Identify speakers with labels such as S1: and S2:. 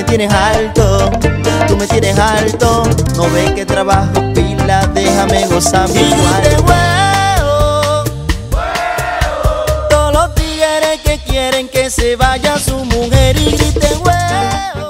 S1: tienes alto, tú me tienes alto. No ves que trabajo pila, déjame gozar mi cuarto. Todos los tigres que quieren que se vaya su mujer y griten huevo.